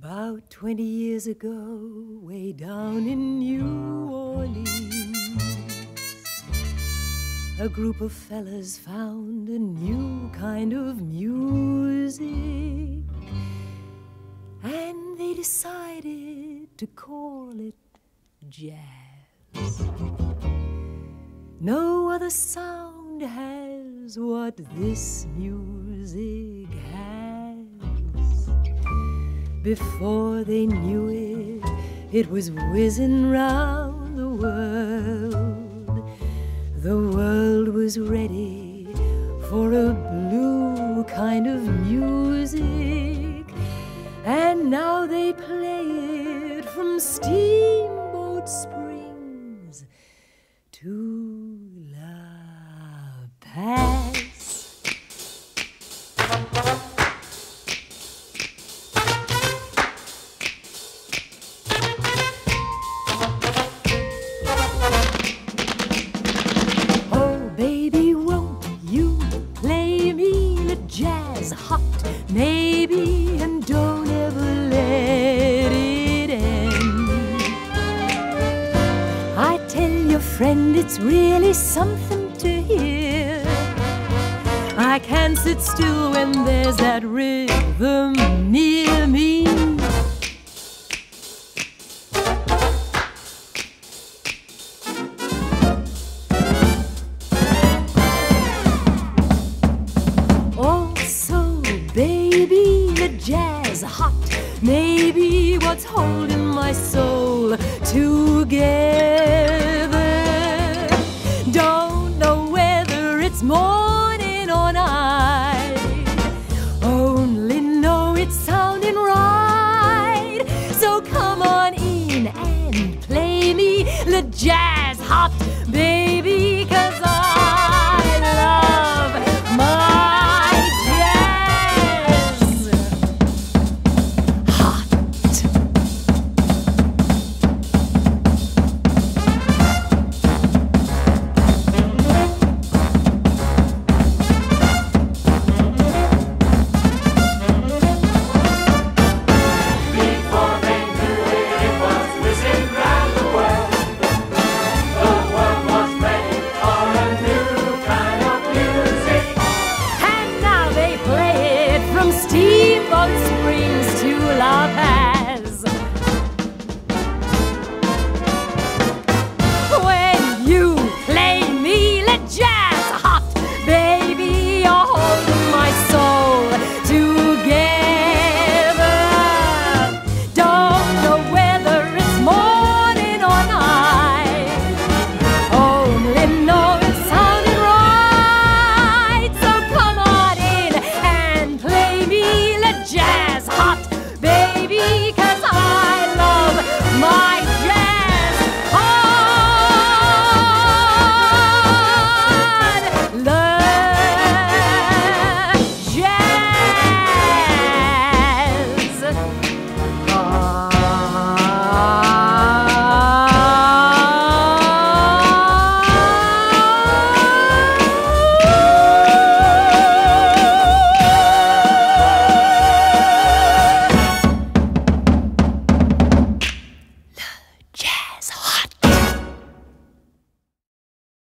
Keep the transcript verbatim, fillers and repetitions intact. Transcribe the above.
About twenty years ago, way down in New Orleans, a group of fellas found a new kind of music, and they decided to call it jazz. No other sound has what this music has. Before they knew it, it was whizzing round the world. The world was ready for a blue kind of music, and now they play it from Steamboat Springs to La Paz. Jazz hot, maybe, and don't ever let it end. I tell your friend it's really something to hear. I can't sit still when there's that rhythm near me. Baby, the jazz hot, maybe what's holding my soul together. Don't know whether it's morning or night, only know it's sounding right. So come on in and play me the jazz hot